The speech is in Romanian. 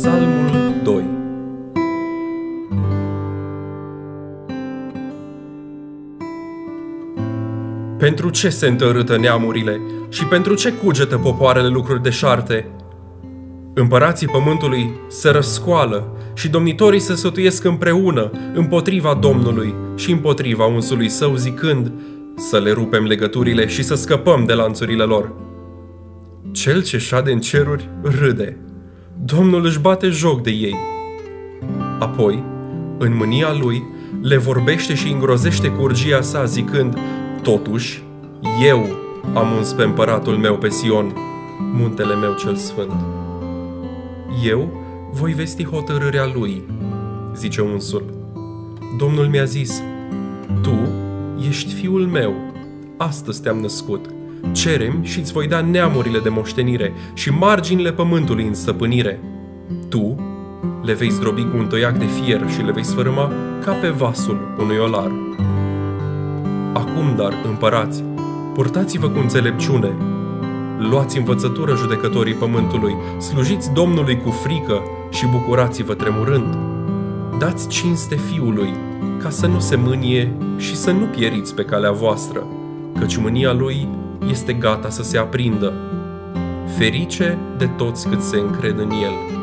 Psalmul 2. Pentru ce se întărâtă neamurile și pentru ce cugetă popoarele lucruri deșarte? Împărații pământului se răscoală și domnitorii se sătuiesc împreună împotriva Domnului și împotriva unsului său, zicând: să le rupem legăturile și să scăpăm de lanțurile lor. Cel ce șade în ceruri râde, Domnul își bate joc de ei. Apoi, în mânia lui, le vorbește și îngrozește cu urgia sa, zicând: totuși, eu am uns pe împăratul meu pe Sion, muntele meu cel sfânt. Eu voi vesti hotărârea lui, zice unsul. Domnul mi-a zis: tu ești fiul meu, astăzi te-am născut. Cere-mi și îți voi da neamurile de moștenire și marginile pământului în stăpânire. Tu le vei zdrobi cu un toiac de fier și le vei sfărâma ca pe vasul unui olar. Acum, dar, împărați, purtați-vă cu înțelepciune. Luați învățătură, judecătorii pământului, slujiți Domnului cu frică și bucurați-vă tremurând. Dați cinste fiului, ca să nu se mânie și să nu pieriți pe calea voastră, căci mânia lui este gata să se aprindă. Ferice de toți cât se încred în el.